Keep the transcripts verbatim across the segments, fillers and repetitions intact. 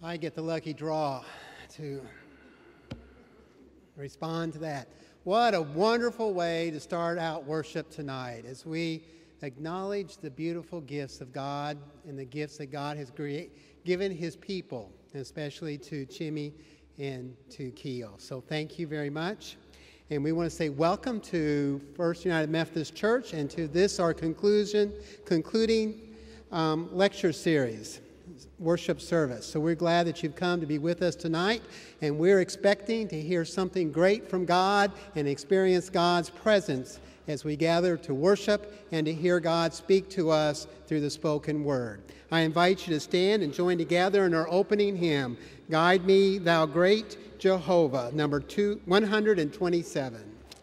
I get the lucky draw to respond to that. What a wonderful way to start out worship tonight as we acknowledge the beautiful gifts of God and the gifts that God has create, given his people, especially to Chimmy and to Keel. So thank you very much. And we want to say welcome to First United Methodist Church and to this, our conclusion, concluding um, lecture series, worship service. So we're glad that you've come to be with us tonight, and we're expecting to hear something great from God and experience God's presence as we gather to worship and to hear God speak to us through the spoken word. I invite you to stand and join together in our opening hymn, Guide Me, Thou Great Jehovah, number two, one hundred twenty-seven.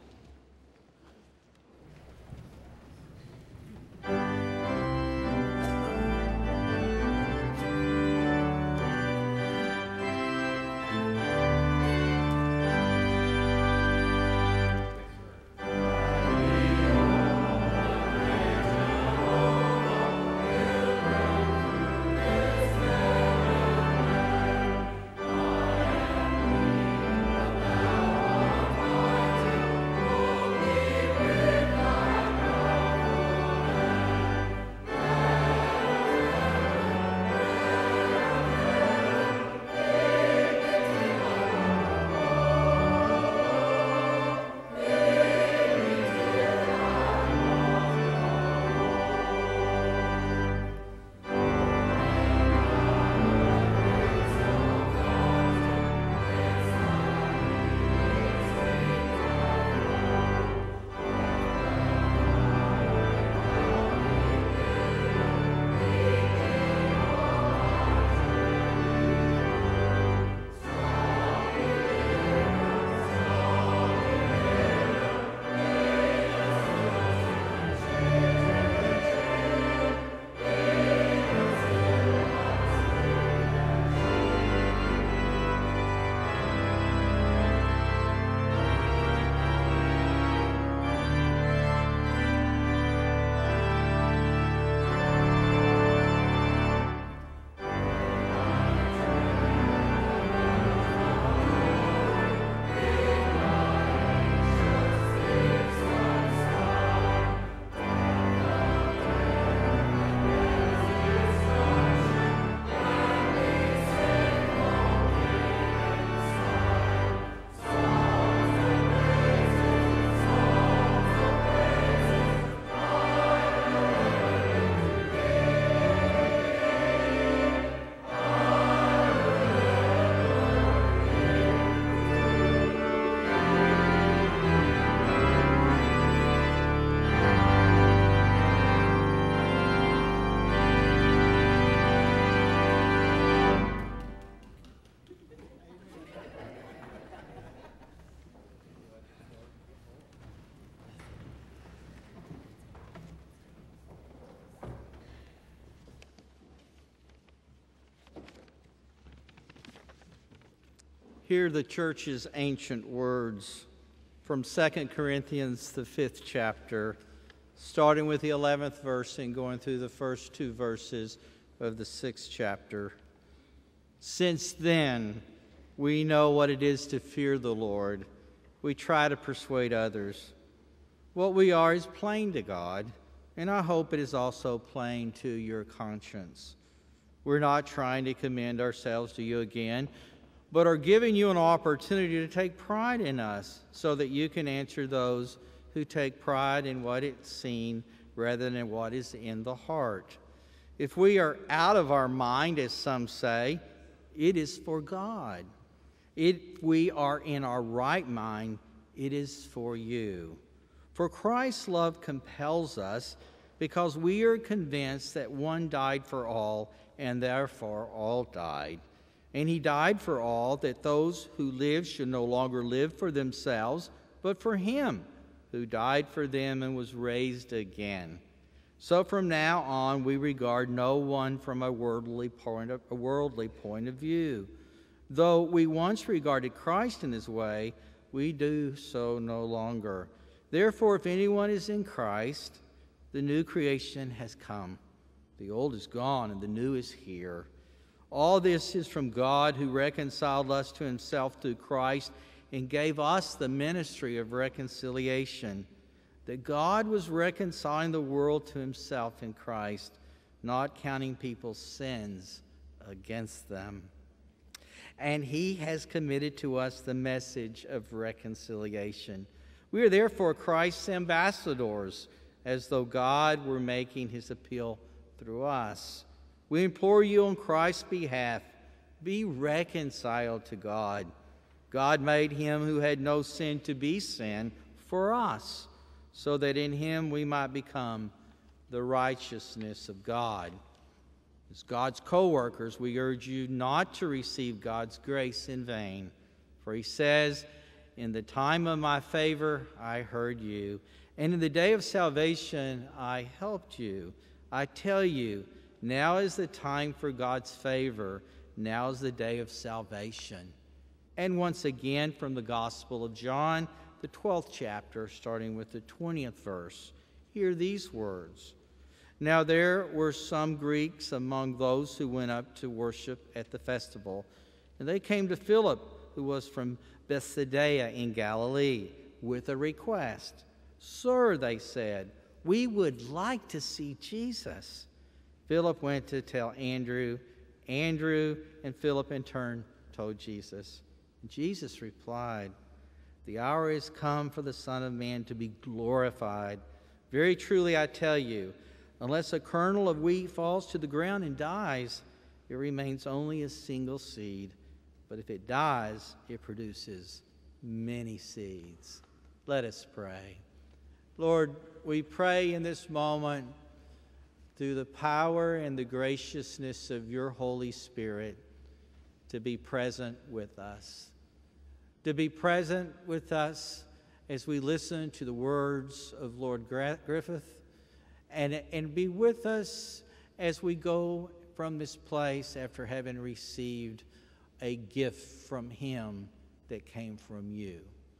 Hear the church's ancient words from Second Corinthians, the fifth chapter, starting with the eleventh verse and going through the first two verses of the sixth chapter. Since then, we know what it is to fear the Lord. We try to persuade others. What we are is plain to God, and I hope it is also plain to your conscience. We're not trying to commend ourselves to you again, but are giving you an opportunity to take pride in us so that you can answer those who take pride in what is seen rather than what is in the heart. If we are out of our mind, as some say, it is for God. If we are in our right mind, it is for you. For Christ's love compels us because we are convinced that one died for all, and therefore all died. And he died for all, that those who live should no longer live for themselves, but for him who died for them and was raised again. So from now on, we regard no one from a worldly point of, a worldly point of view. Though we once regarded Christ in his way, we do so no longer. Therefore, if anyone is in Christ, the new creation has come. The old is gone and the new is here. All this is from God, who reconciled us to himself through Christ and gave us the ministry of reconciliation. That God was reconciling the world to himself in Christ, not counting people's sins against them. And he has committed to us the message of reconciliation. We are therefore Christ's ambassadors, as though God were making his appeal through us. We implore you on Christ's behalf, be reconciled to God. God made him who had no sin to be sin for us, so that in him we might become the righteousness of God. As God's co-workers, we urge you not to receive God's grace in vain. For he says, in the time of my favor I heard you, and in the day of salvation I helped you. I tell you, now is the time for God's favor. Now is the day of salvation. And once again from the Gospel of John, the twelfth chapter, starting with the twentieth verse, hear these words. Now there were some Greeks among those who went up to worship at the festival, and they came to Philip, who was from Bethsaida in Galilee, with a request. Sir, they said, we would like to see Jesus. Philip went to tell Andrew. Andrew and Philip in turn told Jesus. And Jesus replied, the hour is come for the Son of Man to be glorified. Very truly I tell you, unless a kernel of wheat falls to the ground and dies, it remains only a single seed. But if it dies, it produces many seeds. Let us pray. Lord, we pray in this moment through the power and the graciousness of your Holy Spirit to be present with us. To be present with us as we listen to the words of Lord Griffith, and, and be with us as we go from this place after having received a gift from him that came from you.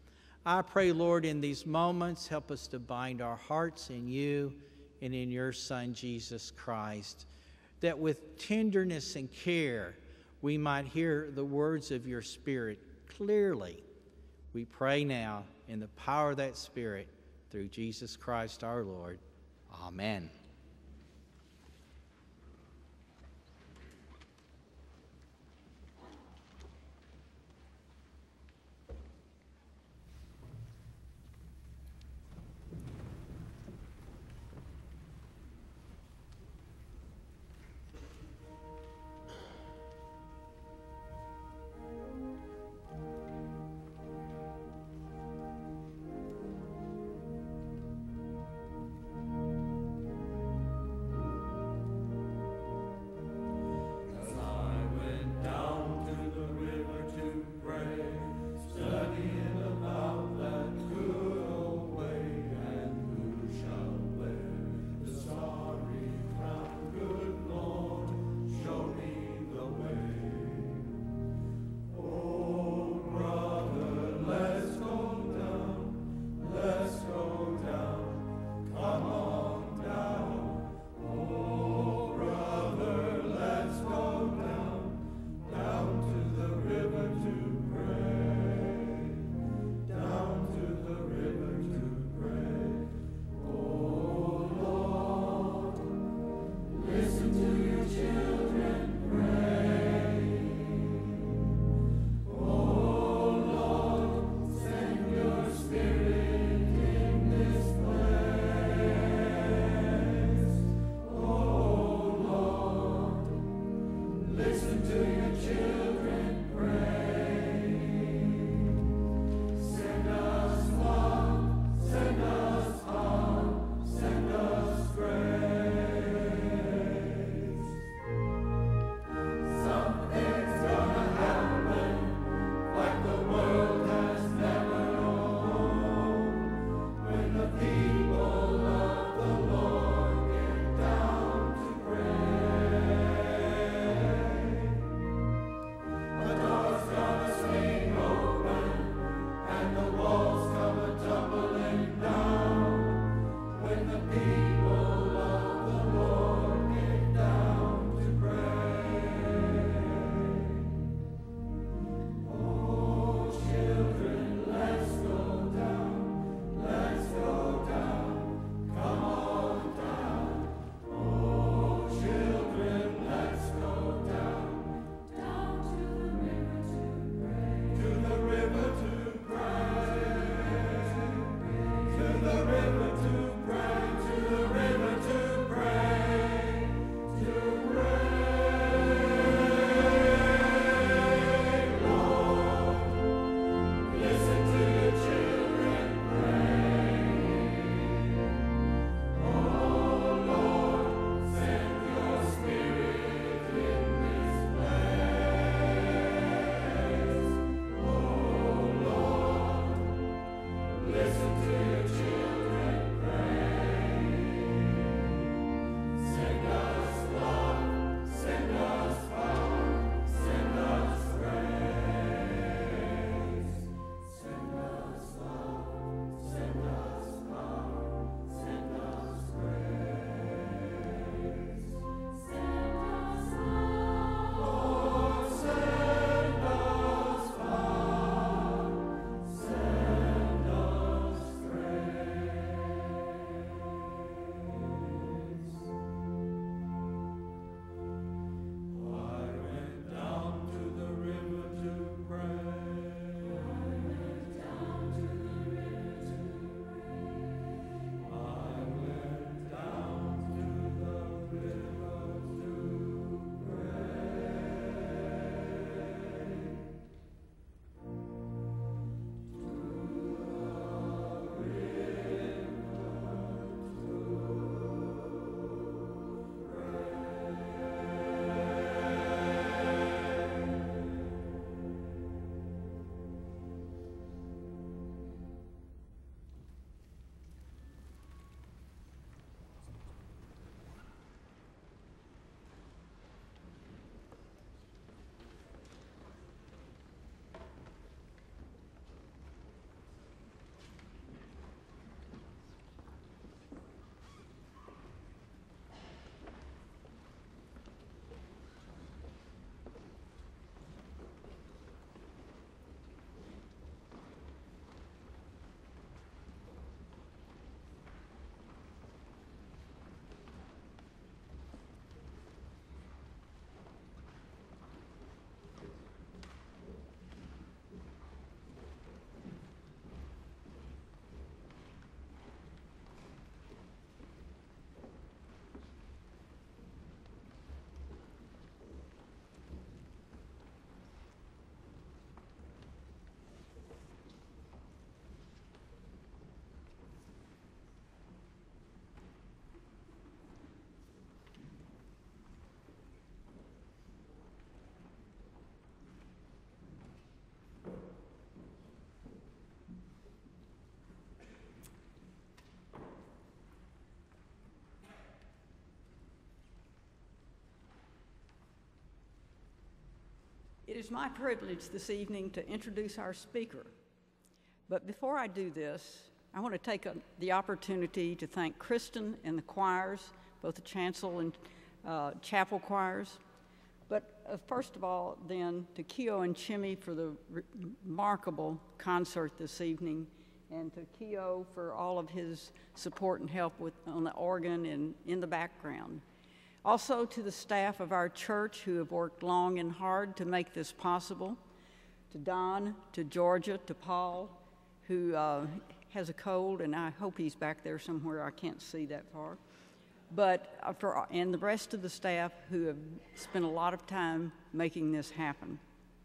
I pray, Lord, in these moments, help us to bind our hearts in you and in your Son, Jesus Christ, that with tenderness and care we might hear the words of your Spirit clearly. We pray now in the power of that Spirit through Jesus Christ our Lord. Amen. It is my privilege this evening to introduce our speaker. But before I do this, I want to take a, the opportunity to thank Kristen and the choirs, both the chancel and uh, chapel choirs. But uh, first of all, then, to Keo and Chimmy for the re remarkable concert this evening, and to Keo for all of his support and help with, on the organ and in the background. Also to the staff of our church who have worked long and hard to make this possible, to Don, to Georgia, to Paul, who uh, has a cold, and I hope he's back there somewhere. I can't see that far. But uh, for, and the rest of the staff who have spent a lot of time making this happen.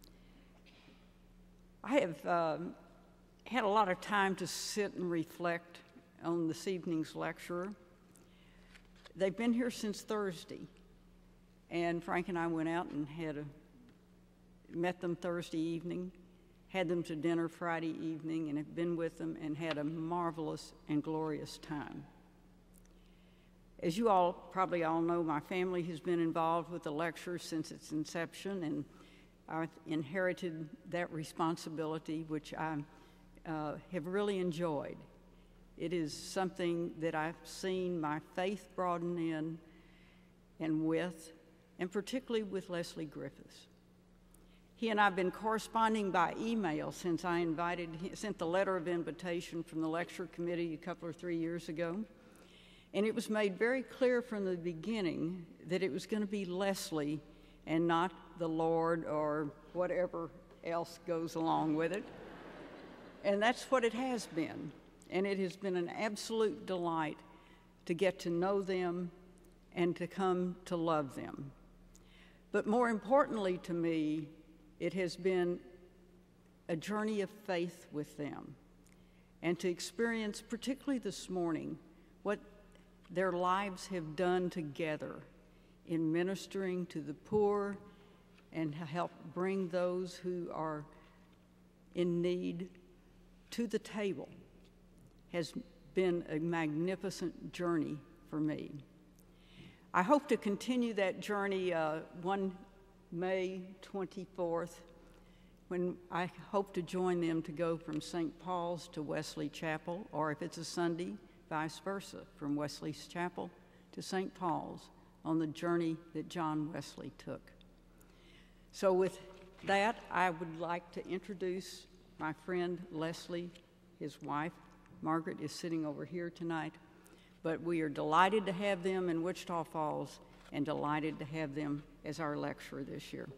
I have uh, had a lot of time to sit and reflect on this evening's lecturer. They've been here since Thursday, and Frank and I went out and had a, met them Thursday evening, had them to dinner Friday evening, and have been with them and had a marvelous and glorious time. As you all probably all know, my family has been involved with the lecture since its inception, and I've inherited that responsibility, which I uh, have really enjoyed. It is something that I've seen my faith broaden in and with, and particularly with Leslie Griffiths. He and I have been corresponding by email since I invited, sent the letter of invitation from the lecture committee a couple or three years ago. And it was made very clear from the beginning that it was going to be Leslie and not the Lord or whatever else goes along with it. And that's what it has been. And it has been an absolute delight to get to know them and to come to love them. But more importantly to me, it has been a journey of faith with them, and to experience, particularly this morning, what their lives have done together in ministering to the poor and to help bring those who are in need to the table. has been a magnificent journey for me. I hope to continue that journey uh, one May twenty-fourth, when I hope to join them to go from Saint Paul's to Wesley Chapel, or if it's a Sunday, vice versa, from Wesley's Chapel to Saint Paul's on the journey that John Wesley took. So with that, I would like to introduce my friend Leslie, his wife. Margaret is sitting over here tonight, but we are delighted to have them in Wichita Falls and delighted to have them as our lecturer this year.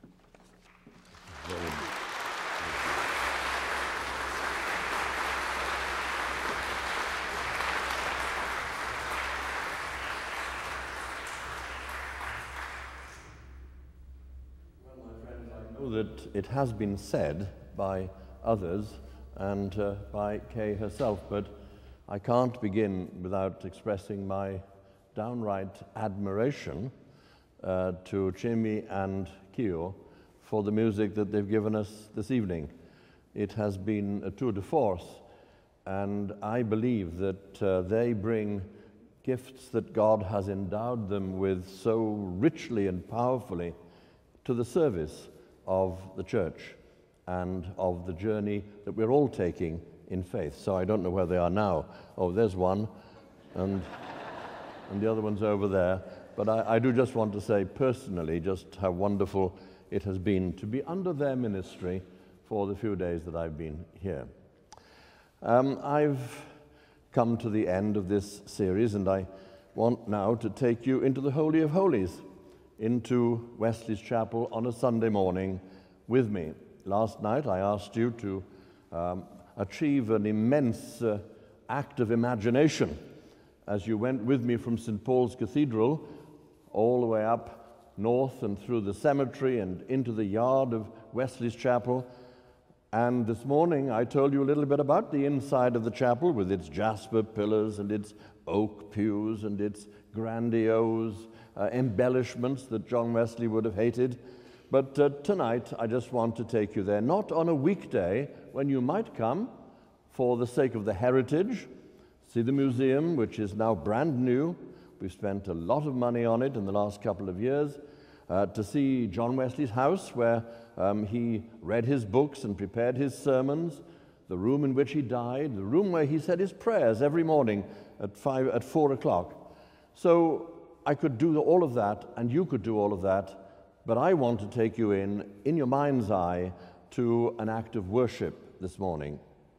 Well, my friends, I know that it has been said by others and uh, by Kay herself, but I can't begin without expressing my downright admiration uh, to Jimmy and Kyo for the music that they've given us this evening. It has been a tour de force, and I believe that uh, they bring gifts that God has endowed them with so richly and powerfully to the service of the church and of the journey that we're all taking in faith. So I don't know where they are now. Oh, there's one, and, and the other one's over there. But I, I do just want to say personally just how wonderful it has been to be under their ministry for the few days that I've been here. Um, I've come to the end of this series, and I want now to take you into the Holy of Holies, into Wesley's Chapel on a Sunday morning with me. Last night I asked you to um, achieve an immense uh, act of imagination as you went with me from Saint Paul's Cathedral all the way up north and through the cemetery and into the yard of Wesley's Chapel. And this morning I told you a little bit about the inside of the chapel with its jasper pillars and its oak pews and its grandiose uh, embellishments that John Wesley would have hated. But uh, tonight, I just want to take you there, not on a weekday when you might come for the sake of the heritage, see the museum, which is now brand new. We've spent a lot of money on it in the last couple of years, uh, to see John Wesley's house where um, he read his books and prepared his sermons, the room in which he died, the room where he said his prayers every morning at, five, at four o'clock. So I could do all of that, and you could do all of that. But I want to take you in, in your mind's eye, to an act of worship this morning.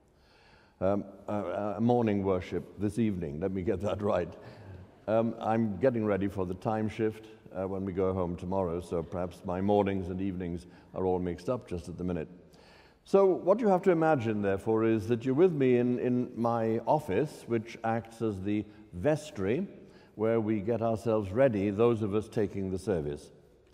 Um, a, a morning worship this evening, let me get that right. Um, I'm getting ready for the time shift uh, when we go home tomorrow, so perhaps my mornings and evenings are all mixed up just at the minute. So what you have to imagine, therefore, is that you're with me in, in my office, which acts as the vestry, where we get ourselves ready, those of us taking the service.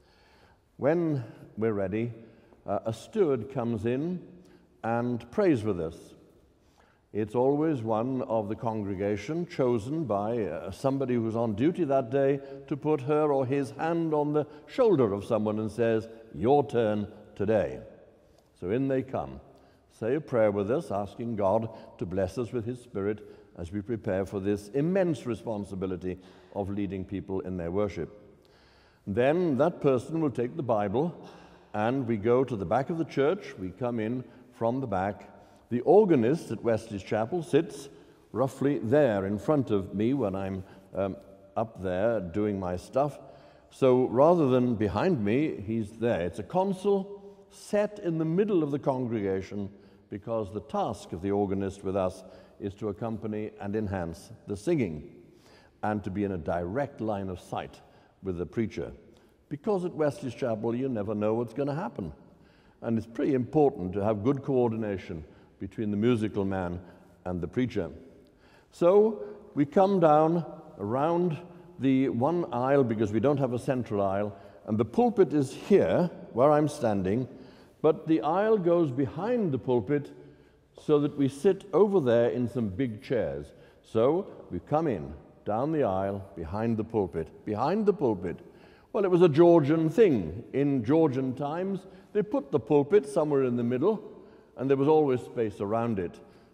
When we're ready, uh, a steward comes in and prays with us. It's always one of the congregation chosen by uh, somebody who's on duty that day to put her or his hand on the shoulder of someone and says, "Your turn today." So in they come, say a prayer with us, asking God to bless us with His Spirit as we prepare for this immense responsibility of leading people in their worship. Then that person will take the Bible, and we go to the back of the church. We come in from the back. The organist at Wesley's Chapel sits roughly there in front of me when I'm um, up there doing my stuff. So rather than behind me, he's there. It's a console set in the middle of the congregation, because the task of the organist with us is to accompany and enhance the singing and to be in a direct line of sight with the preacher, because at Wesley's Chapel you never know what's going to happen, and it's pretty important to have good coordination between the musical man and the preacher. So we come down around the one aisle, because we don't have a central aisle, and the pulpit is here where I'm standing, but the aisle goes behind the pulpit so that we sit over there in some big chairs. So we come in down the aisle behind the pulpit. Behind the pulpit. Well, it was a Georgian thing. In Georgian times, they put the pulpit somewhere in the middle, and there was always space around it.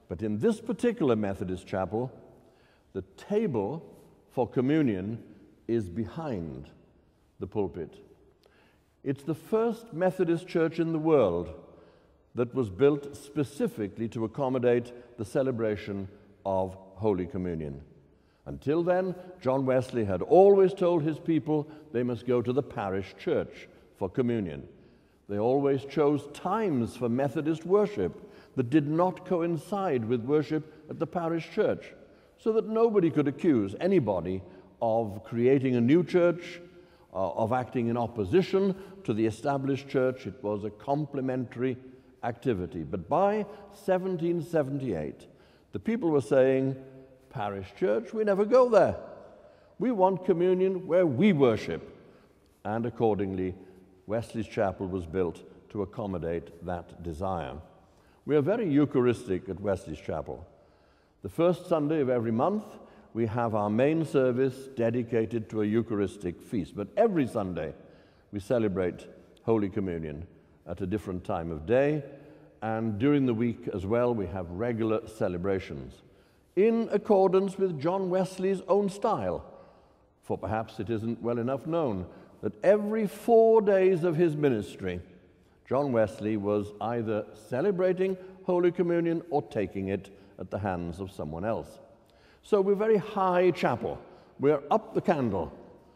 But in this particular Methodist chapel, the table for communion is behind the pulpit. It's the first Methodist church in the world that was built specifically to accommodate the celebration of Holy Communion. Until then, John Wesley had always told his people they must go to the parish church for communion. They always chose times for Methodist worship that did not coincide with worship at the parish church, so that nobody could accuse anybody of creating a new church, uh, of acting in opposition to the established church. It was a complementary activity. But by seventeen seventy-eight, the people were saying, parish church, we never go there. We want communion where we worship. And accordingly, Wesley's chapel was built to accommodate that desire. We are very Eucharistic at Wesley's chapel. The first Sunday of every month, we have our main service dedicated to a Eucharistic feast. But every Sunday, we celebrate Holy Communion at a different time of day. And during the week as well, we have regular celebrations in accordance with John Wesley's own style. For perhaps it isn't well enough known that every four days of his ministry, John Wesley was either celebrating Holy Communion or taking it at the hands of someone else. So we're very high chapel. We're up the candle.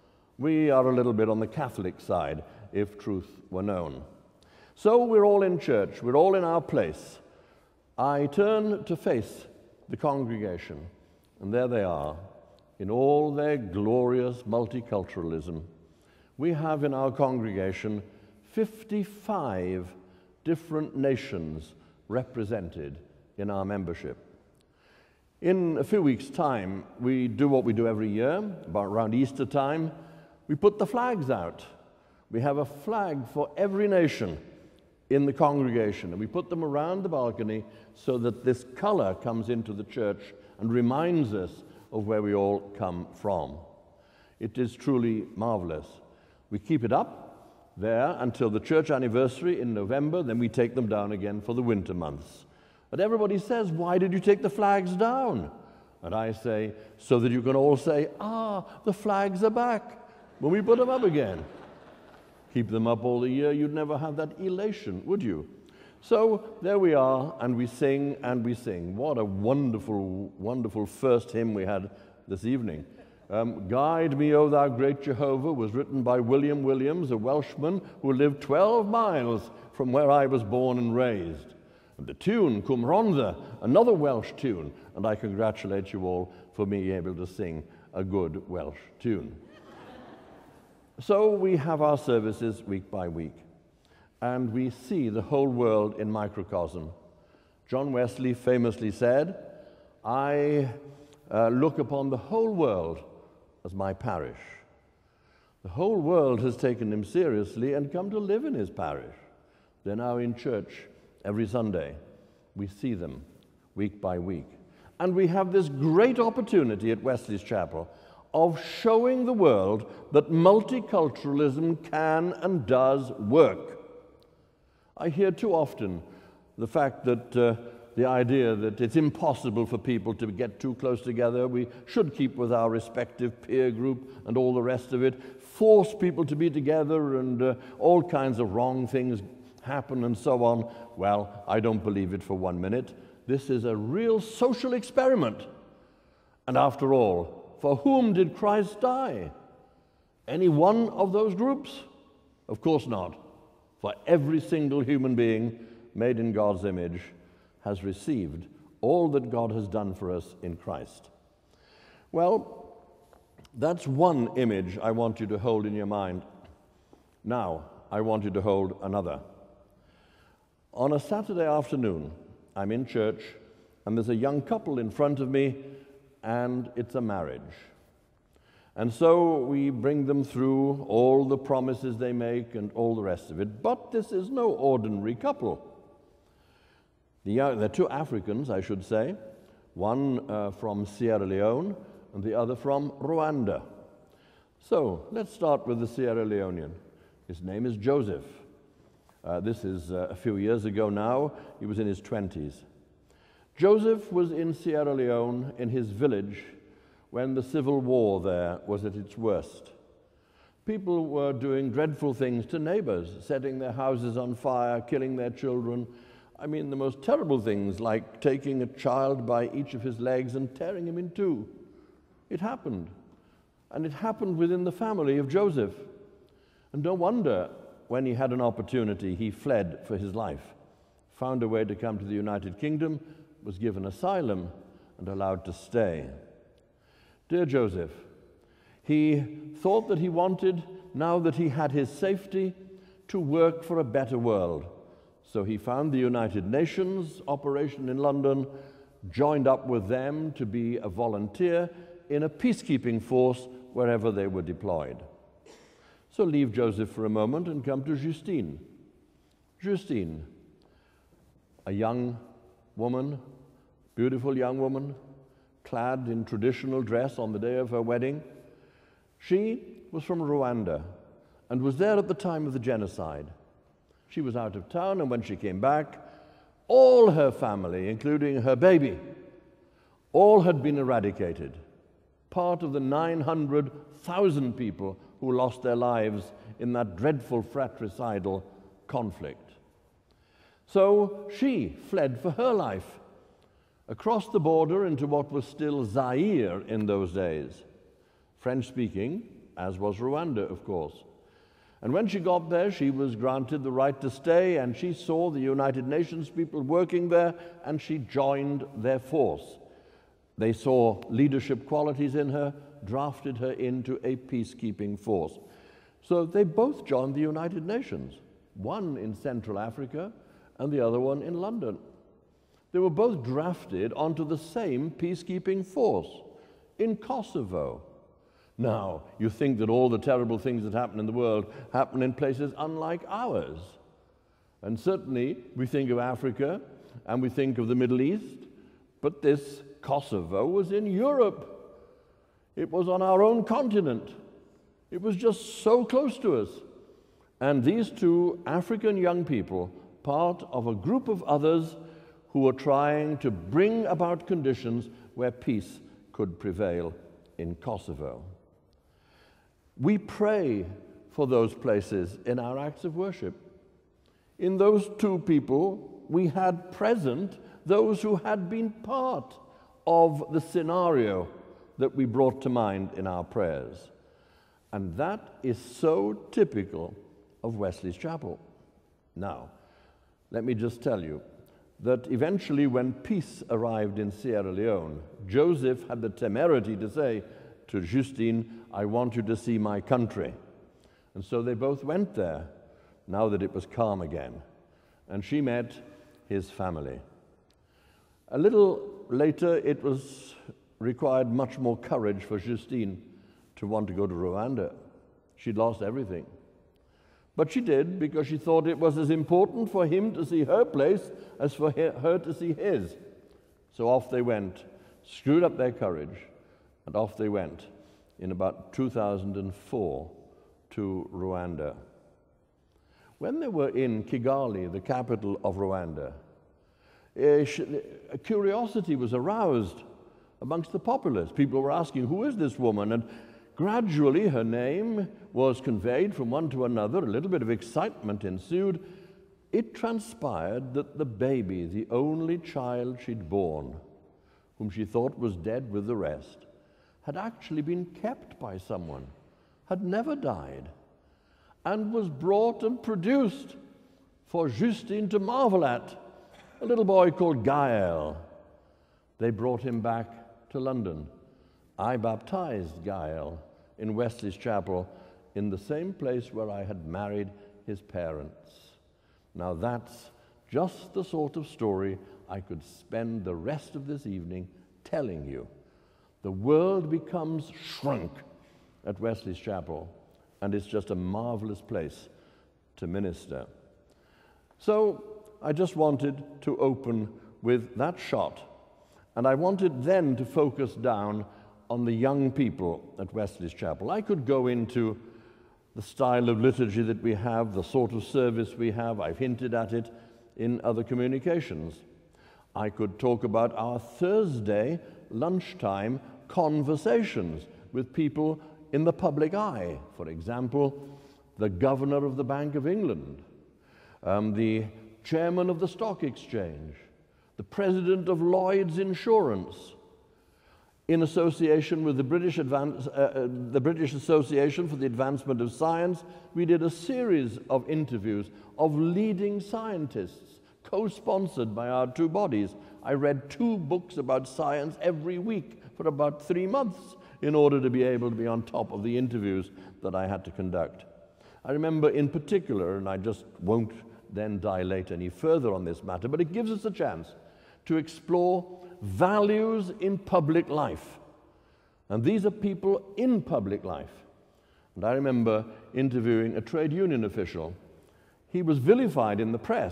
We are a little bit on the Catholic side, if truth were known. So we're all in church. We're all in our place. I turn to face the congregation, and there they are, in all their glorious multiculturalism. We have in our congregation fifty-five different nations represented in our membership. In a few weeks' time, we do what we do every year, about around Easter time. We put the flags out. We have a flag for every nation in the congregation, and we put them around the balcony so that this color comes into the church and reminds us of where we all come from. It is truly marvelous. We keep it up there until the church anniversary in November, then we take them down again for the winter months. But everybody says, why did you take the flags down? And I say, so that you can all say, ah, the flags are back when we put them up again. Keep them up all the year, you'd never have that elation, would you? So there we are, and we sing and we sing. What a wonderful, wonderful first hymn we had this evening. Um, Guide Me, O Thou Great Jehovah was written by William Williams, a Welshman who lived twelve miles from where I was born and raised. And the tune, Cwm Rhondda, another Welsh tune, and I congratulate you all for being able to sing a good Welsh tune. So we have our services week by week, and we see the whole world in microcosm. John Wesley famously said, I uh, look upon the whole world as my parish. The whole world has taken him seriously and come to live in his parish. They're now in church every Sunday. We see them week by week. And we have this great opportunity at Wesley's Chapel of showing the world that multiculturalism can and does work. I hear too often the fact that uh, the idea that it's impossible for people to get too close together, we should keep with our respective peer group and all the rest of it, force people to be together, and uh, all kinds of wrong things happen and so on. Well, I don't believe it for one minute. This is a real social experiment. And after all, for whom did Christ die? Any one of those groups? Of course not. For every single human being made in God's image has received all that God has done for us in Christ. Well, that's one image I want you to hold in your mind. Now, I want you to hold another. On a Saturday afternoon, I'm in church, and there's a young couple in front of me, and it's a marriage. And so we bring them through all the promises they make and all the rest of it. But this is no ordinary couple. The, uh, they're two Africans, I should say, one uh, from Sierra Leone and the other from Rwanda. So let's start with the Sierra Leonean. His name is Joseph. Uh, this is uh, a few years ago now. He was in his twenties. Joseph was in Sierra Leone in his village when the civil war there was at its worst. People were doing dreadful things to neighbors, setting their houses on fire, killing their children. I mean, the most terrible things, like taking a child by each of his legs and tearing him in two. It happened. And it happened within the family of Joseph. And no wonder, when he had an opportunity, he fled for his life, found a way to come to the United Kingdom, was given asylum, and allowed to stay. Dear Joseph, he thought that he wanted, now that he had his safety, to work for a better world. So he found the United Nations operation in London, joined up with them to be a volunteer in a peacekeeping force wherever they were deployed. So leave Joseph for a moment and come to Justine. Justine, a young woman, beautiful young woman, clad in traditional dress on the day of her wedding. She was from Rwanda and was there at the time of the genocide. She was out of town, and when she came back, all her family, including her baby, all had been eradicated. Part of the nine hundred thousand people who lost their lives in that dreadful fratricidal conflict. So she fled for her life across the border into what was still Zaire in those days, French-speaking, as was Rwanda, of course. And when she got there, she was granted the right to stay, and she saw the United Nations people working there, and she joined their force. They saw leadership qualities in her, drafted her into a peacekeeping force. So they both joined the United Nations, one in Central Africa and the other one in London. They were both drafted onto the same peacekeeping force in Kosovo. Now, you think that all the terrible things that happen in the world happen in places unlike ours. And certainly we think of Africa and we think of the Middle East, but this Kosovo was in Europe. It was on our own continent. It was just so close to us. And these two African young people, part of a group of others who were trying to bring about conditions where peace could prevail in Kosovo. We pray for those places in our acts of worship. In those two people, we had present those who had been part of the scenario that we brought to mind in our prayers. And that is so typical of Wesley's Chapel. Now, let me just tell you that eventually when peace arrived in Sierra Leone, Joseph had the temerity to say to Justine, I want you to see my country. And so they both went there, now that it was calm again. And she met his family. A little later, it was required much more courage for Justine to want to go to Rwanda. She'd lost everything. But she did because she thought it was as important for him to see her place as for her to see his. So off they went, screwed up their courage, and off they went in about two thousand four to Rwanda. When they were in Kigali, the capital of Rwanda, a curiosity was aroused amongst the populace. People were asking, who is this woman? And gradually her name was conveyed from one to another. A little bit of excitement ensued. It transpired that the baby, the only child she'd born, whom she thought was dead with the rest, had actually been kept by someone, had never died, and was brought and produced for Justine to marvel at. A little boy called Gael. They brought him back to London. I baptized Gael in Wesley's Chapel, in the same place where I had married his parents. Now that's just the sort of story I could spend the rest of this evening telling you. The world becomes shrunk at Wesley's Chapel, and it's just a marvelous place to minister. So I just wanted to open with that shot, and I wanted then to focus down on the young people at Wesley's Chapel. I could go into the style of liturgy that we have, the sort of service we have. I've hinted at it in other communications. I could talk about our Thursday lunchtime conversations with people in the public eye. For example, the governor of the Bank of England, um, the chairman of the stock exchange, the president of Lloyd's Insurance, in association with the British, Advance, uh, uh, the British Association for the Advancement of Science. We did a series of interviews of leading scientists, co-sponsored by our two bodies. I read two books about science every week for about three months in order to be able to be on top of the interviews that I had to conduct. I remember in particular, and I just won't then dilate any further on this matter, but it gives us a chance to explore values in public life. And these are people in public life. And I remember interviewing a trade union official. He was vilified in the press.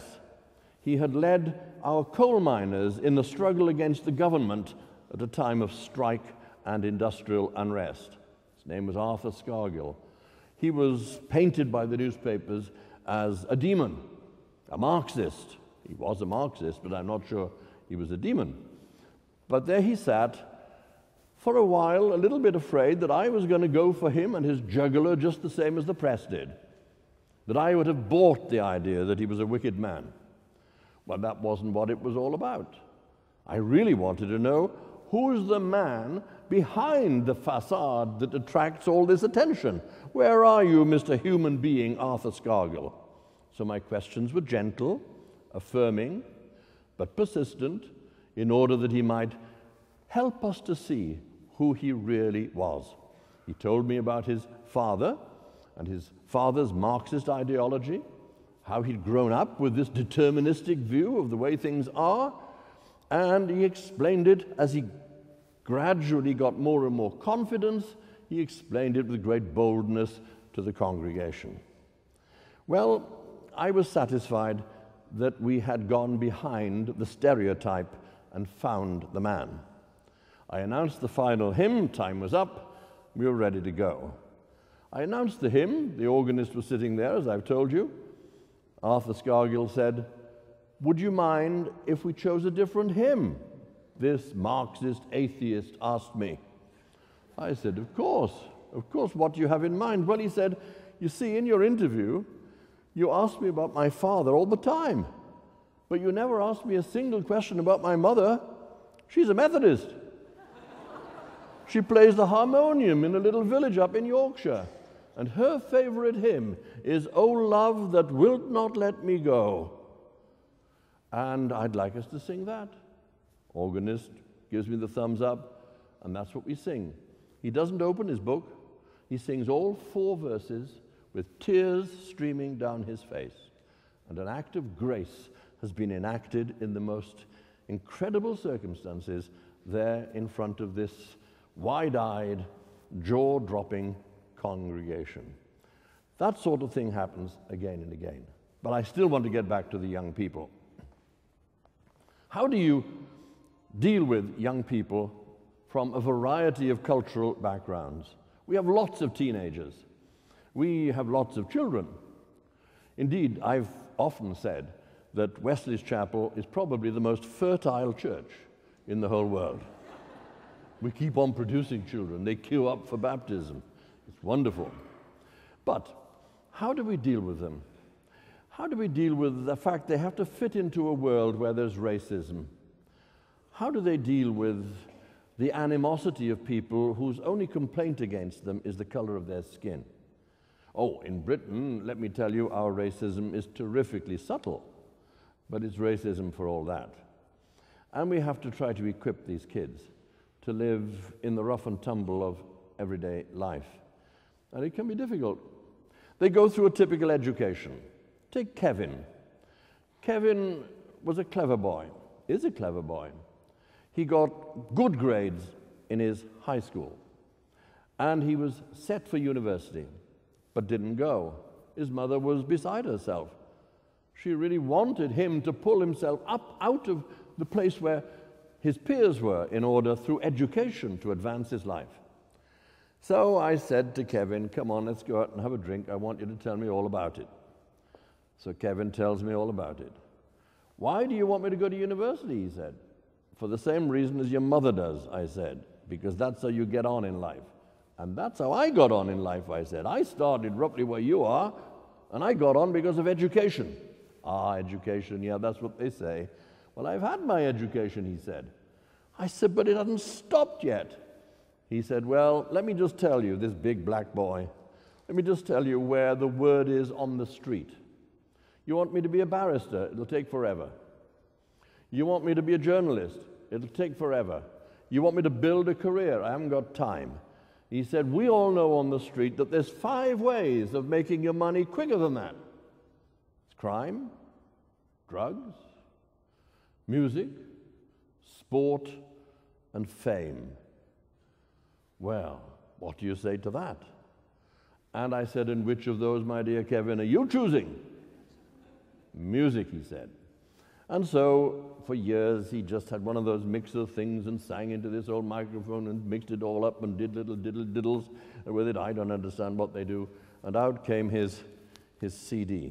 He had led our coal miners in the struggle against the government at a time of strike and industrial unrest. His name was Arthur Scargill. He was painted by the newspapers as a demon, a Marxist. He was a Marxist, but I'm not sure he was a demon. But there he sat, for a while, a little bit afraid that I was going to go for him and his jugular just the same as the press did, that I would have bought the idea that he was a wicked man. Well, that wasn't what it was all about. I really wanted to know, who's the man behind the facade that attracts all this attention? Where are you, Mister Human Being, Arthur Scargill? So my questions were gentle, affirming, but persistent, in order that he might help us to see who he really was. He told me about his father and his father's Marxist ideology, how he'd grown up with this deterministic view of the way things are, and he explained it as he gradually got more and more confidence. He explained it with great boldness to the congregation. Well, I was satisfied that we had gone behind the stereotype and found the man. I announced the final hymn, time was up, we were ready to go. I announced the hymn, the organist was sitting there, as I've told you. Arthur Scargill said, "Would you mind if we chose a different hymn?" This Marxist atheist asked me. I said, of course, of course, what do you have in mind? Well, he said, you see, in your interview, you asked me about my father all the time, but you never asked me a single question about my mother. She's a Methodist. She plays the harmonium in a little village up in Yorkshire, and her favorite hymn is "O Love That Wilt Not Let Me Go." And I'd like us to sing that. Organist gives me the thumbs up, and that's what we sing. He doesn't open his book. He sings all four verses with tears streaming down his face. And an act of grace has been enacted in the most incredible circumstances there in front of this wide-eyed, jaw-dropping congregation. That sort of thing happens again and again. But I still want to get back to the young people. How do you deal with young people from a variety of cultural backgrounds? We have lots of teenagers. We have lots of children. Indeed, I've often said that Wesley's Chapel is probably the most fertile church in the whole world. We keep on producing children. They queue up for baptism. It's wonderful. But how do we deal with them? How do we deal with the fact they have to fit into a world where there's racism? How do they deal with the animosity of people whose only complaint against them is the color of their skin? Oh, in Britain, let me tell you, our racism is terrifically subtle, but it's racism for all that. And we have to try to equip these kids to live in the rough and tumble of everyday life. And it can be difficult. They go through a typical education. Take Kevin. Kevin was a clever boy, is a clever boy. He got good grades in his high school, and he was set for university, but didn't go. His mother was beside herself. She really wanted him to pull himself up out of the place where his peers were in order, through education, to advance his life. So I said to Kevin, come on, let's go out and have a drink. I want you to tell me all about it. So Kevin tells me all about it. Why do you want me to go to university, he said. For the same reason as your mother does, I said, because that's how you get on in life. And that's how I got on in life, I said. I started roughly where you are, and I got on because of education. Ah, education, yeah, that's what they say. Well, I've had my education, he said. I said, but it hasn't stopped yet. He said, well, let me just tell you, this big black boy, let me just tell you where the word is on the street. You want me to be a barrister? It'll take forever. You want me to be a journalist? It'll take forever. You want me to build a career? I haven't got time. He said, we all know on the street that there's five ways of making your money quicker than that. It's crime, drugs, music, sport, and fame. Well, what do you say to that? And I said, and which of those, my dear Kevin, are you choosing? Music, he said. And so, for years, he just had one of those mixer things and sang into this old microphone and mixed it all up and did little diddle diddles with it. I don't understand what they do. And out came his, his C D.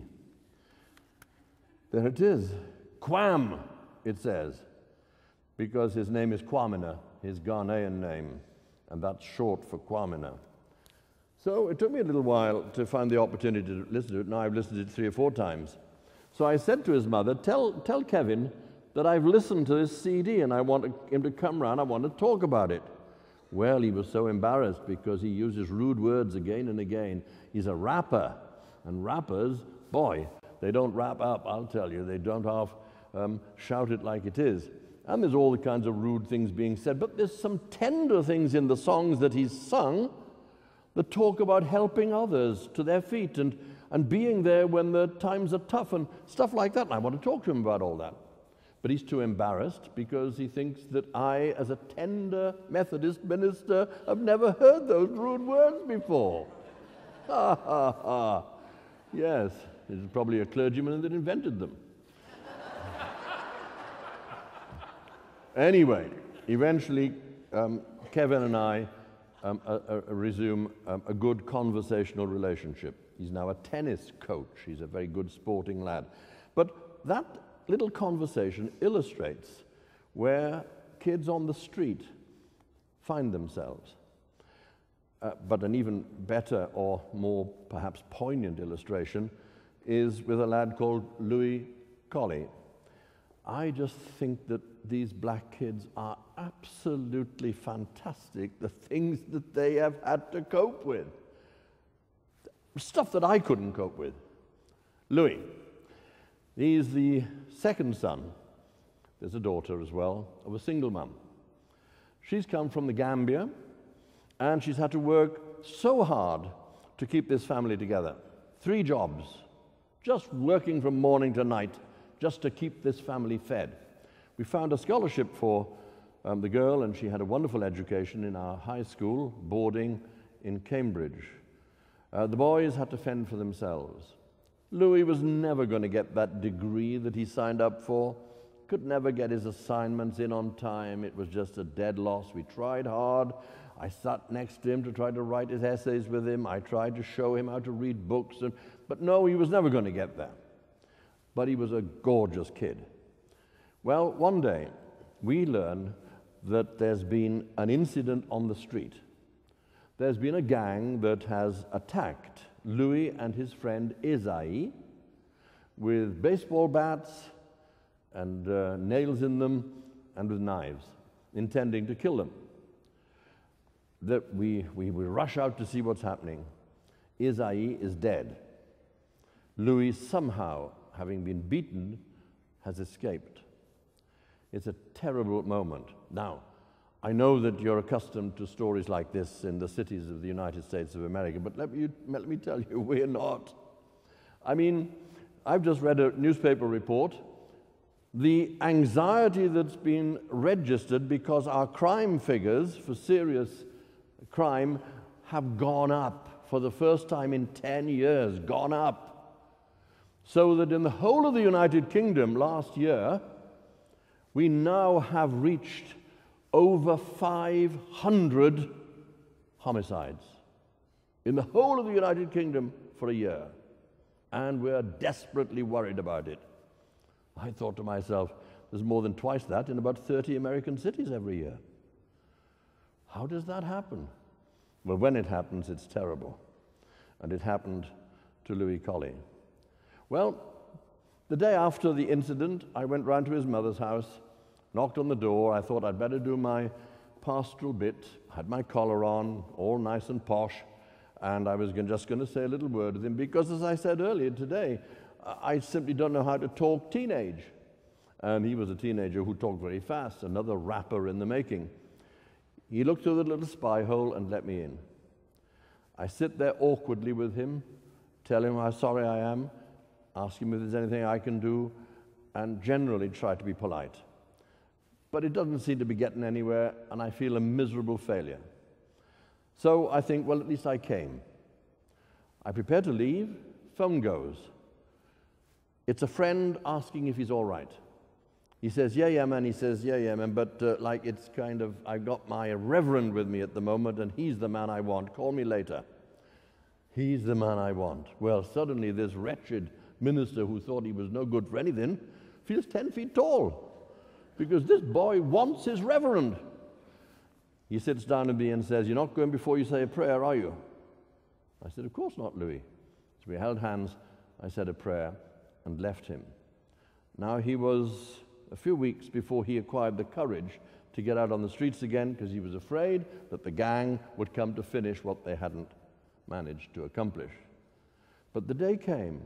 There it is. Kwam, it says, because his name is Kwamina, his Ghanaian name, and that's short for Kwamina. So it took me a little while to find the opportunity to listen to it. Now I've listened to it three or four times. So I said to his mother, tell, tell Kevin that I've listened to this C D and I want him to come round, I want to talk about it. Well, he was so embarrassed because he uses rude words again and again. He's a rapper, and rappers, boy, they don't rap up, I'll tell you. They don't half um, shout it like it is. And there's all the kinds of rude things being said, but there's some tender things in the songs that he's sung that talk about helping others to their feet and and being there when the times are tough and stuff like that. And I want to talk to him about all that. But he's too embarrassed because he thinks that I, as a tender Methodist minister, have never heard those rude words before. Ha, ha, ha. Yes, it was probably a clergyman that invented them. Anyway, eventually, um, Kevin and I um, uh, uh, resume um, a good conversational relationship. He's now a tennis coach. He's a very good sporting lad. But that little conversation illustrates where kids on the street find themselves. Uh, but an even better or more perhaps poignant illustration is with a lad called Louis Colley. I just think that these black kids are absolutely fantastic, the things that they have had to cope with. Stuff that I couldn't cope with. Louis, he's the second son, there's a daughter as well, of a single mum. She's come from the Gambia, and she's had to work so hard to keep this family together. Three jobs, just working from morning to night, just to keep this family fed. We found a scholarship for um, the girl, and she had a wonderful education in our high school, boarding in Cambridge. Uh, the boys had to fend for themselves. Louis was never going to get that degree that he signed up for, could never get his assignments in on time. It was just a dead loss. We tried hard. I sat next to him to try to write his essays with him. I tried to show him how to read books, and, but no, he was never going to get there. But he was a gorgeous kid. Well, one day, we learn that there's been an incident on the street. There's been a gang that has attacked Louis and his friend Isai with baseball bats and uh, nails in them and with knives, intending to kill them. That we, we, we rush out to see what's happening. Isai is dead. Louis, somehow, having been beaten, has escaped. It's a terrible moment. Now, I know that you're accustomed to stories like this in the cities of the United States of America, but let me, let me tell you, we're not. I mean, I've just read a newspaper report. The anxiety that's been registered because our crime figures for serious crime have gone up for the first time in ten years, gone up. So that in the whole of the United Kingdom last year, we now have reached over five hundred homicides in the whole of the United Kingdom for a year. And we're desperately worried about it. I thought to myself, there's more than twice that in about thirty American cities every year. How does that happen? Well, when it happens, it's terrible. And it happened to Louis Colley. Well, the day after the incident, I went round to his mother's house, knocked on the door. I thought I'd better do my pastoral bit. Had my collar on, all nice and posh, and I was just going to say a little word with him because, as I said earlier today, I simply don't know how to talk teenage. And he was a teenager who talked very fast, another rapper in the making. He looked through the little spy hole and let me in. I sit there awkwardly with him, tell him how sorry I am, ask him if there's anything I can do, and generally try to be polite. But it doesn't seem to be getting anywhere, and I feel a miserable failure. So I think, well, at least I came. I prepare to leave, phone goes. It's a friend asking if he's all right. He says, yeah, yeah, man. He says, yeah, yeah, man. But uh, like it's kind of, I've got my reverend with me at the moment, and he's the man I want. Call me later. He's the man I want. Well, suddenly this wretched minister who thought he was no good for anything feels ten feet tall because this boy wants his reverend. He sits down to me and says, you're not going before you say a prayer, are you? I said, of course not, Louis. So we held hands. I said a prayer and left him. Now he was a few weeks before he acquired the courage to get out on the streets again because he was afraid that the gang would come to finish what they hadn't managed to accomplish. But the day came,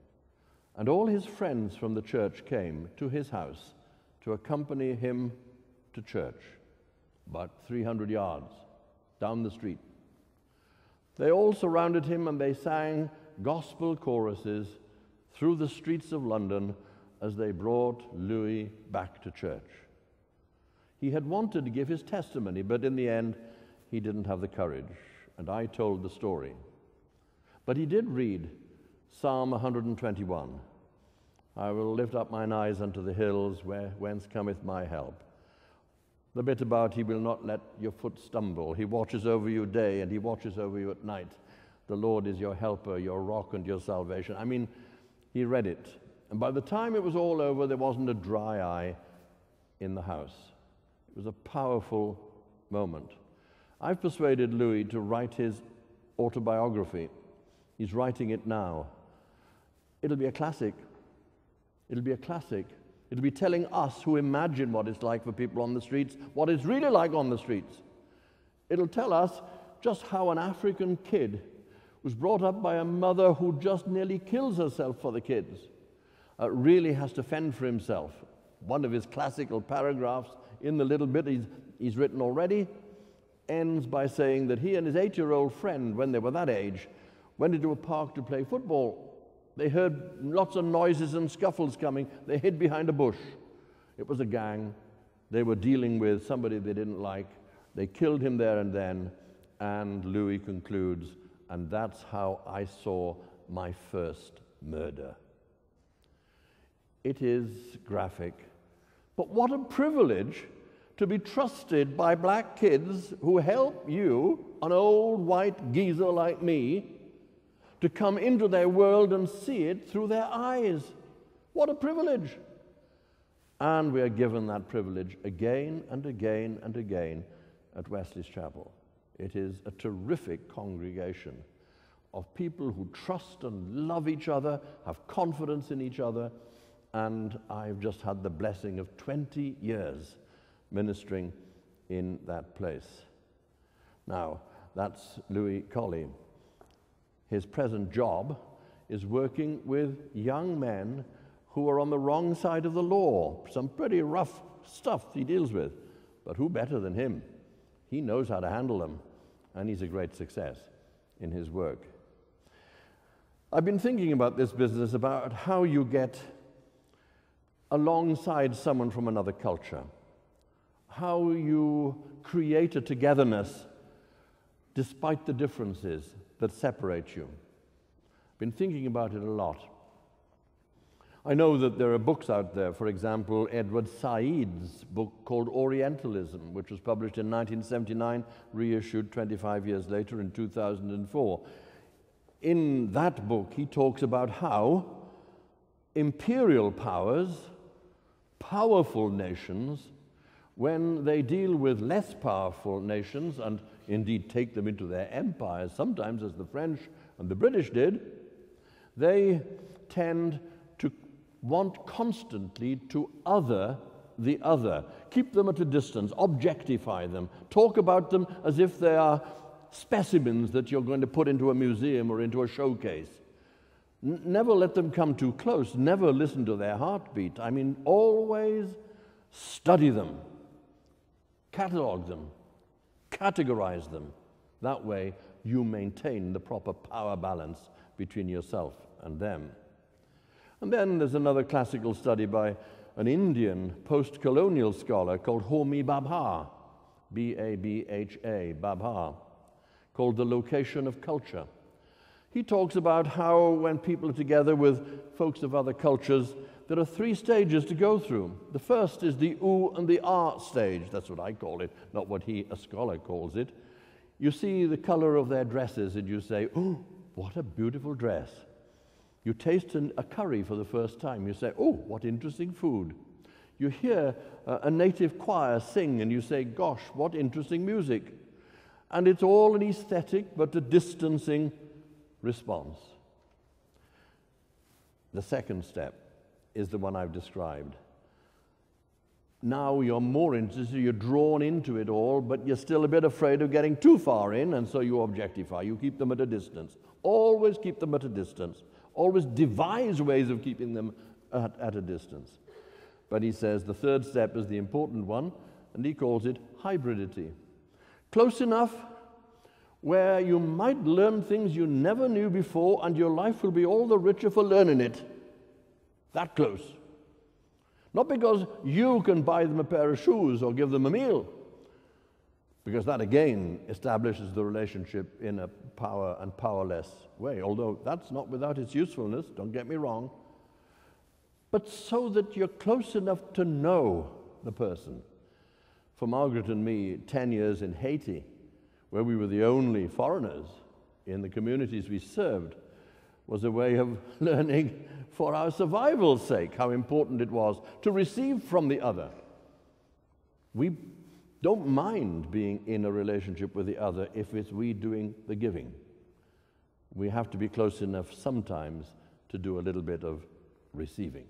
and all his friends from the church came to his house to accompany him to church, about three hundred yards down the street. They all surrounded him and they sang gospel choruses through the streets of London as they brought Louis back to church. He had wanted to give his testimony, but in the end, he didn't have the courage, and I told the story. But he did read Psalm one hundred twenty-one. I will lift up mine eyes unto the hills, where, whence cometh my help. The bit about he will not let your foot stumble. He watches over you day, and he watches over you at night. The Lord is your helper, your rock, and your salvation. I mean, he read it. And by the time it was all over, there wasn't a dry eye in the house. It was a powerful moment. I've persuaded Louis to write his autobiography. He's writing it now. It'll be a classic. It'll be a classic. It'll be telling us who imagine what it's like for people on the streets, what it's really like on the streets. It'll tell us just how an African kid was brought up by a mother who just nearly kills herself for the kids. Uh, really has to fend for himself. One of his classical paragraphs in the little bit he's, he's written already ends by saying that he and his eight-year-old friend, when they were that age, went into a park to play football. They heard lots of noises and scuffles coming. They hid behind a bush. It was a gang. They were dealing with somebody they didn't like. They killed him there and then, and Louis concludes, and that's how I saw my first murder. It is graphic. But what a privilege to be trusted by black kids who help you, an old white geezer like me, to come into their world and see it through their eyes. What a privilege. And we are given that privilege again and again and again at Wesley's Chapel. It is a terrific congregation of people who trust and love each other, have confidence in each other, and I've just had the blessing of twenty years ministering in that place. Now, that's Louis Colley. His present job is working with young men who are on the wrong side of the law. Some pretty rough stuff he deals with, but who better than him? He knows how to handle them, and he's a great success in his work. I've been thinking about this business, about how you get alongside someone from another culture, how you create a togetherness despite the differences that separate you. I've been thinking about it a lot. I know that there are books out there, for example, Edward Said's book called Orientalism, which was published in nineteen seventy-nine, reissued twenty-five years later in two thousand four. In that book, he talks about how imperial powers powerful nations, when they deal with less powerful nations and indeed take them into their empires, sometimes as the French and the British did, they tend to want constantly to other the other, keep them at a distance, objectify them, talk about them as if they are specimens that you're going to put into a museum or into a showcase. N- never let them come too close, never listen to their heartbeat. I mean, always study them, catalog them, categorize them. That way you maintain the proper power balance between yourself and them. And then there's another classical study by an Indian post-colonial scholar called Homi Bhabha, B A B H A, Bhabha, called The Location of Culture. He talks about how when people are together with folks of other cultures, there are three stages to go through. The first is the ooh and the ah stage. That's what I call it, not what he, a scholar, calls it. You see the color of their dresses and you say, oh, what a beautiful dress. You taste an, a curry for the first time. You say, oh, what interesting food. You hear uh, a native choir sing and you say, gosh, what interesting music. And it's all an aesthetic but a distancing response. The second step is the one I've described. Now you're more interested, you're drawn into it all, but you're still a bit afraid of getting too far in, and so you objectify. You keep them at a distance. Always keep them at a distance. Always devise ways of keeping them at, at a distance. But he says the third step is the important one, and he calls it hybridity. Close enough where you might learn things you never knew before, and your life will be all the richer for learning it. That close. Not because you can buy them a pair of shoes or give them a meal, because that again establishes the relationship in a power and powerless way, although that's not without its usefulness, don't get me wrong, but so that you're close enough to know the person. For Margaret and me, ten years in Haiti, where we were the only foreigners in the communities we served, was a way of learning for our survival's sake how important it was to receive from the other. We don't mind being in a relationship with the other if it's we doing the giving. We have to be close enough sometimes to do a little bit of receiving.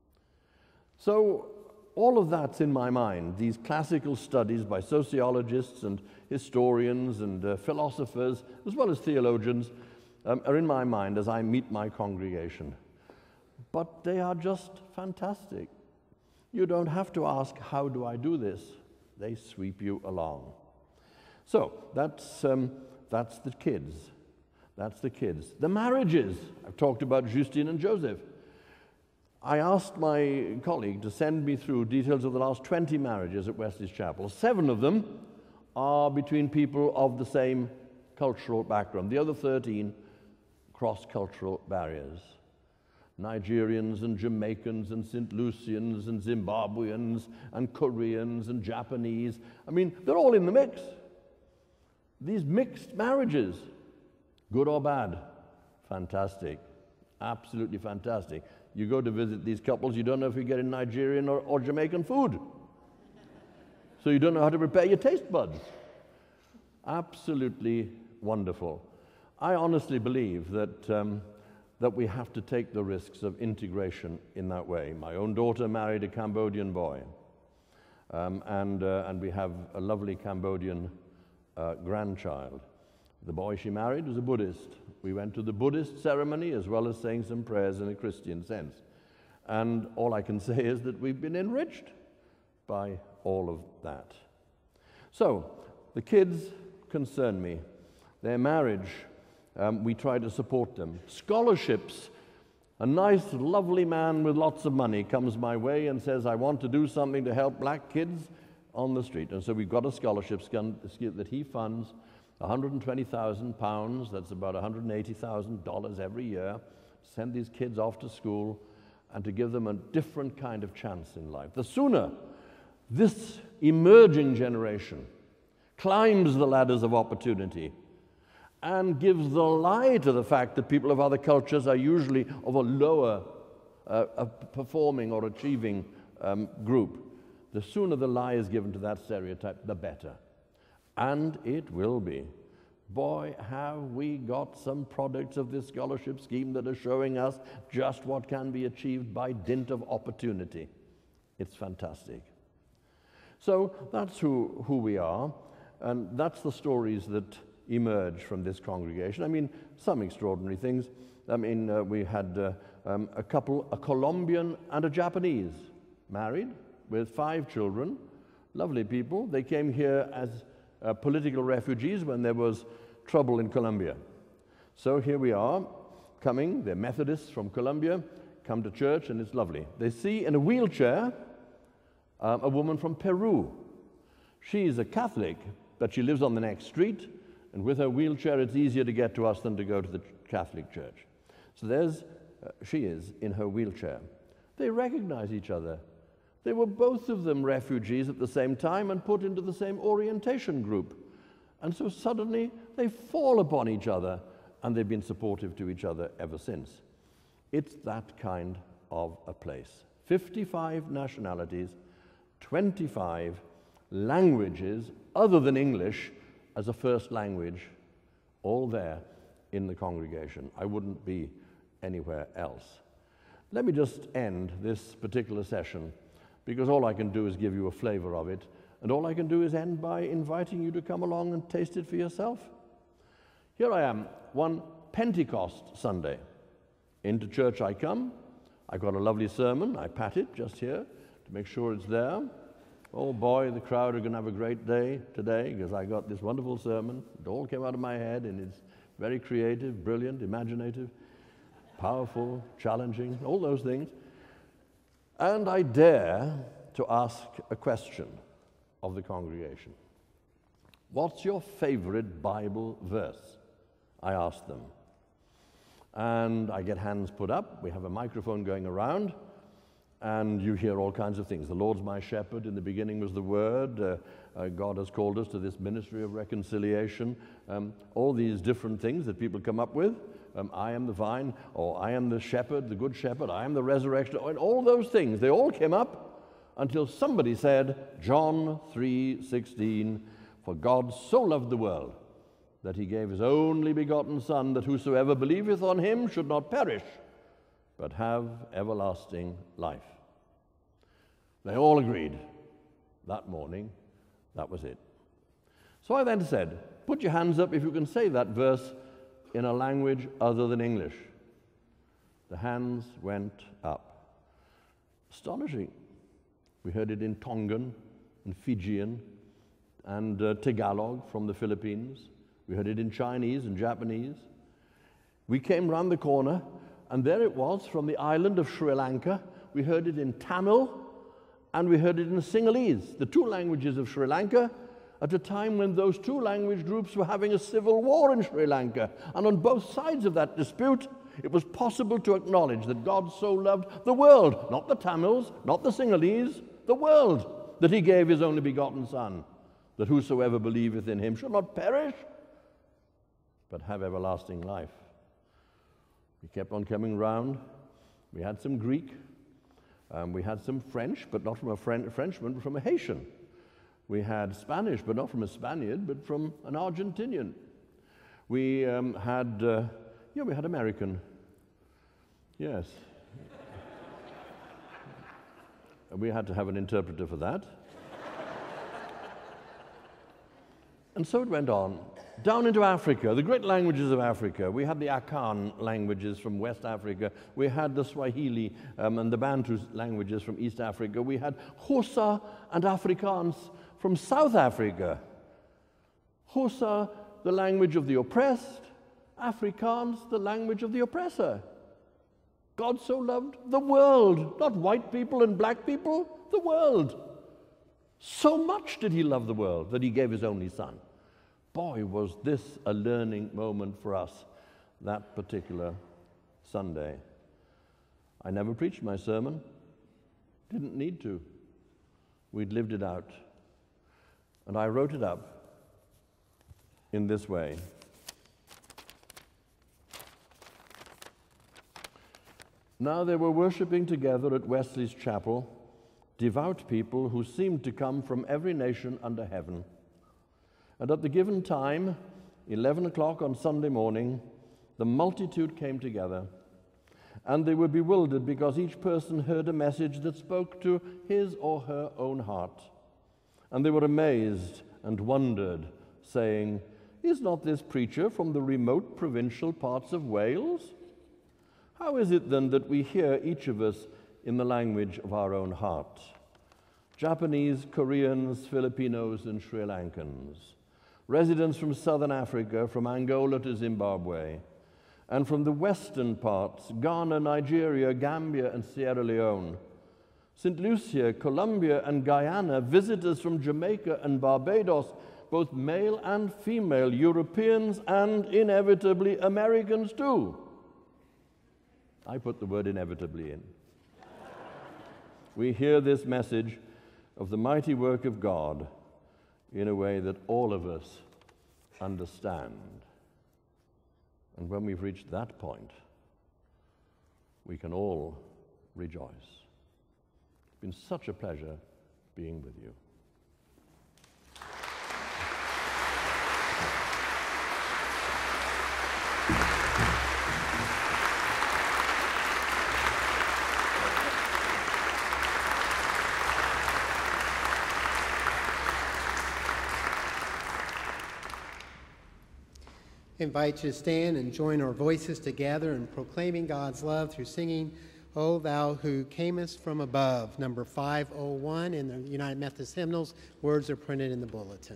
So all of that's in my mind. These classical studies by sociologists and historians and uh, philosophers, as well as theologians, um, are in my mind as I meet my congregation. But they are just fantastic. You don't have to ask, how do I do this? They sweep you along. So that's, um, that's the kids. That's the kids. The marriages. I've talked about Justine and Joseph. I asked my colleague to send me through details of the last twenty marriages at Wesley's Chapel. Seven of them are between people of the same cultural background. The other thirteen, cross-cultural barriers. Nigerians and Jamaicans and Saint Lucians and Zimbabweans and Koreans and Japanese. I mean, they're all in the mix. These mixed marriages, good or bad, fantastic, absolutely fantastic. You go to visit these couples, you don't know if you're getting Nigerian or, or Jamaican food. So you don't know how to prepare your taste buds. Absolutely wonderful. I honestly believe that um, that we have to take the risks of integration in that way. My own daughter married a Cambodian boy, um, and, uh, and we have a lovely Cambodian uh, grandchild. The boy she married was a Buddhist. We went to the Buddhist ceremony as well as saying some prayers in a Christian sense. And all I can say is that we've been enriched by all of that. So, the kids concern me. Their marriage, Um, we try to support them. Scholarships. A nice, lovely man with lots of money comes my way and says, I want to do something to help black kids on the street. And so we've got a scholarship scheme that he funds, one hundred twenty thousand pounds, that's about one hundred eighty thousand dollars every year, to send these kids off to school and to give them a different kind of chance in life. The sooner this emerging generation climbs the ladders of opportunity and gives the lie to the fact that people of other cultures are usually of a lower uh, uh, performing or achieving um, group, the sooner the lie is given to that stereotype, the better. And it will be. Boy, have we got some products of this scholarship scheme that are showing us just what can be achieved by dint of opportunity. It's fantastic. So that's who, who we are, and that's the stories that emerge from this congregation. I mean, some extraordinary things. I mean, uh, we had uh, um, a couple, a Colombian and a Japanese, married with five children, lovely people. They came here as uh, political refugees when there was trouble in Colombia. So here we are, coming, they're Methodists from Colombia, come to church, and it's lovely. They see in a wheelchair um, a woman from Peru. She's a Catholic, but she lives on the next street, and with her wheelchair it's easier to get to us than to go to the Catholic church. So there's, uh, she is in her wheelchair. They recognize each other. They were both of them refugees at the same time and put into the same orientation group. And so suddenly they fall upon each other, and they've been supportive to each other ever since. It's that kind of a place. fifty-five nationalities, twenty-five languages other than English as a first language, all there in the congregation. I wouldn't be anywhere else. Let me just end this particular session, because all I can do is give you a flavor of it. And all I can do is end by inviting you to come along and taste it for yourself. Here I am, one Pentecost Sunday. Into church I come. I've got a lovely sermon. I pat it just here to make sure it's there. Oh boy, the crowd are going to have a great day today, because I got this wonderful sermon. It all came out of my head, and it's very creative, brilliant, imaginative, powerful, challenging, all those things. And I dare to ask a question of the congregation. What's your favorite Bible verse? I ask them. And I get hands put up. We have a microphone going around, and you hear all kinds of things. The Lord's my shepherd. In the beginning was the Word. Uh, uh, God has called us to this ministry of reconciliation. Um, all these different things that people come up with. Um, I am the vine, or I am the shepherd, the good shepherd. I am the resurrection. And all those things, they all came up until somebody said, John three sixteen, for God so loved the world that he gave his only begotten Son, that whosoever believeth on him should not perish, but have everlasting life. They all agreed that morning. That was it. So I then said, put your hands up if you can say that verse in a language other than English. The hands went up. Astonishing. We heard it in Tongan and Fijian and uh, Tagalog from the Philippines. We heard it in Chinese and Japanese. We came round the corner, and there it was from the island of Sri Lanka. We heard it in Tamil, and we heard it in Sinhalese, the two languages of Sri Lanka, at a time when those two language groups were having a civil war in Sri Lanka. And on both sides of that dispute, it was possible to acknowledge that God so loved the world, not the Tamils, not the Sinhalese, the world, that he gave his only begotten Son, that whosoever believeth in him shall not perish, but have everlasting life. We kept on coming round. We had some Greek. Um, we had some French, but not from a Fren- Frenchman, but from a Haitian. We had Spanish, but not from a Spaniard, but from an Argentinian. We um, had, uh, yeah, we had American. Yes. We had to have an interpreter for that. And so it went on. Down into Africa, the great languages of Africa. We had the Akan languages from West Africa. We had the Swahili um, and the Bantu languages from East Africa. We had Xhosa and Afrikaans from South Africa. Xhosa, the language of the oppressed. Afrikaans, the language of the oppressor. God so loved the world, not white people and black people, the world. So much did he love the world that he gave his only Son. Boy, was this a learning moment for us that particular Sunday. I never preached my sermon. Didn't need to. We'd lived it out. And I wrote it up in this way. Now they were worshiping together at Wesley's chapel devout people who seemed to come from every nation under heaven. And at the given time, eleven o'clock on Sunday morning, the multitude came together, and they were bewildered because each person heard a message that spoke to his or her own heart. And they were amazed and wondered, saying, "Is not this preacher from the remote provincial parts of Wales? How is it then that we hear each of us in the language of our own heart? Japanese, Koreans, Filipinos, and Sri Lankans, residents from southern Africa, from Angola to Zimbabwe, and from the western parts, Ghana, Nigeria, Gambia, and Sierra Leone, Saint Lucia, Colombia, and Guyana, visitors from Jamaica and Barbados, both male and female, Europeans, and inevitably Americans too." I put the word inevitably in. We hear this message of the mighty work of God in a way that all of us understand. And when we've reached that point, we can all rejoice. It's been such a pleasure being with you. I invite you to stand and join our voices together in proclaiming God's love through singing "O Thou Who Camest from Above," number five oh one in the United Methodist Hymnals. Words are printed in the bulletin.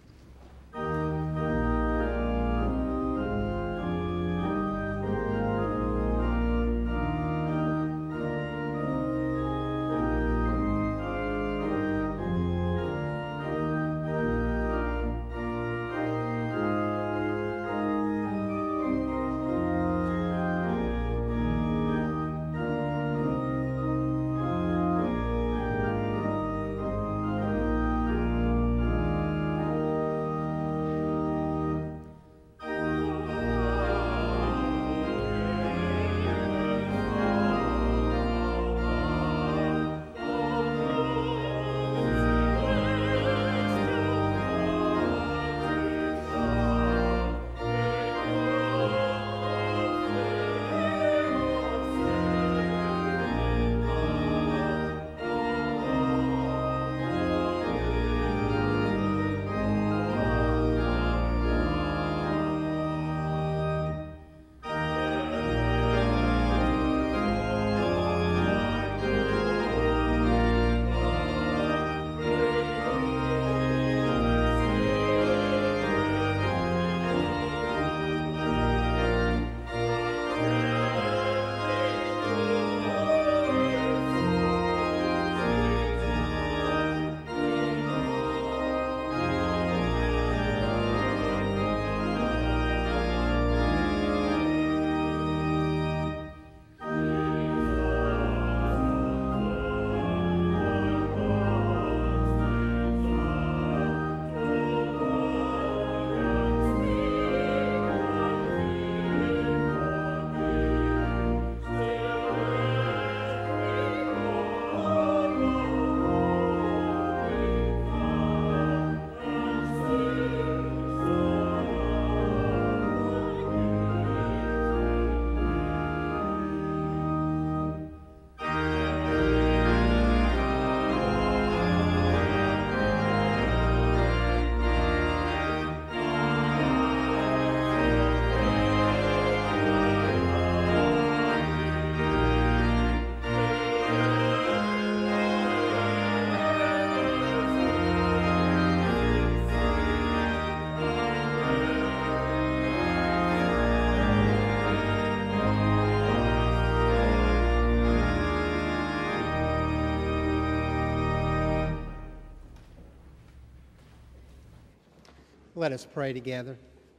Let us pray together.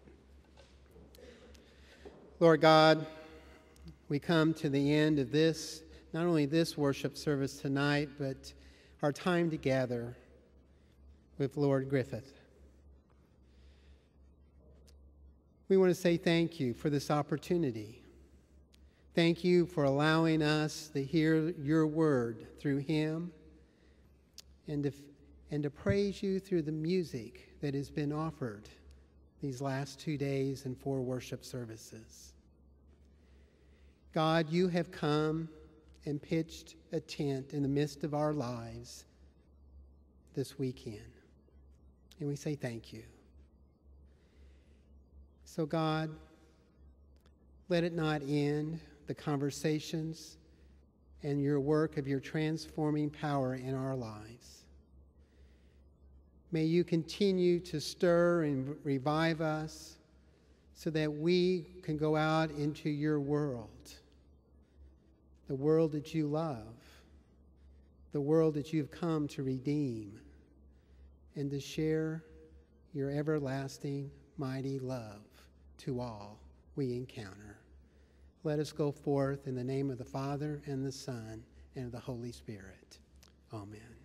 Lord God, we come to the end of this, not only this worship service tonight, but our time together with Lord Griffith. We want to say thank you for this opportunity. Thank you for allowing us to hear your word through him and to, and to praise you through the music that has been offered these last two days and four worship services. God, you have come and pitched a tent in the midst of our lives this weekend. And we say thank you. So God, let it not end the conversations and your work of your transforming power in our lives. May you continue to stir and revive us so that we can go out into your world, the world that you love, the world that you've come to redeem, and to share your everlasting, mighty love to all we encounter. Let us go forth in the name of the Father, and the Son, and of the Holy Spirit. Amen.